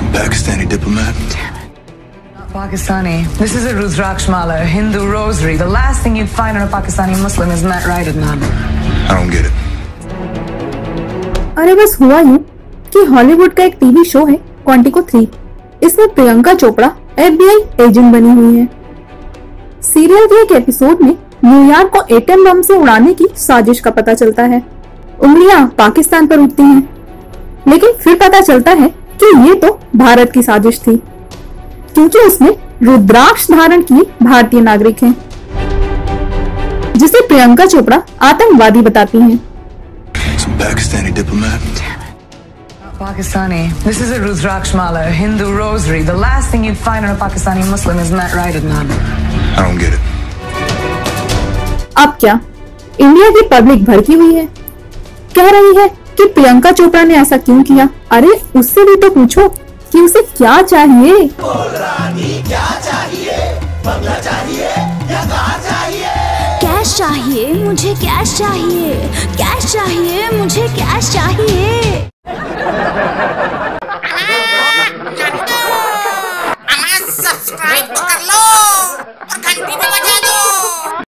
Pakistani diplomat. Not Pakistani. This is a Rudraksh mala, a Hindu rosary. The last thing you'd find on a Pakistani Muslim, isn't that right, Adnan? I don't get it. अरे बस हुआ यूं कि Hollywood का एक TV show है Quantico 3। इसमें Priyanka Chopra FBI agent बनी हुई है। सीरियल के एक एपिसोड में न्यूयॉर्क को एटम बम से उड़ाने की साजिश का पता चलता है। उंगलियां पाकिस्तान पर उठती हैं, लेकिन फिर पता चलता है कि ये तो भारत की साजिश थी, क्योंकि उसमें रुद्राक्ष धारण की भारतीय नागरिक हैं, जिसे प्रियंका चोपड़ा आतंकवादी बताती हैं। Some Pakistani diplomat. Not Pakistani. This is a Rudraksh mala, a Hindu rosary. The last thing you'd find on a Pakistani Muslim, isn't that right, Adnan? I don't get it. अब क्या इंडिया की public भड़की हुई है, कह रही है कि प्रियंका चोपड़ा ने ऐसा क्यों किया। अरे उससे भी तो पूछो कि उसे क्या चाहिए। क्या चाहिए? बंगला चाहिए या कार चाहिए? कैश चाहिए, मुझे कैश चाहिए, कैश चाहिए, मुझे कैश चाहिए।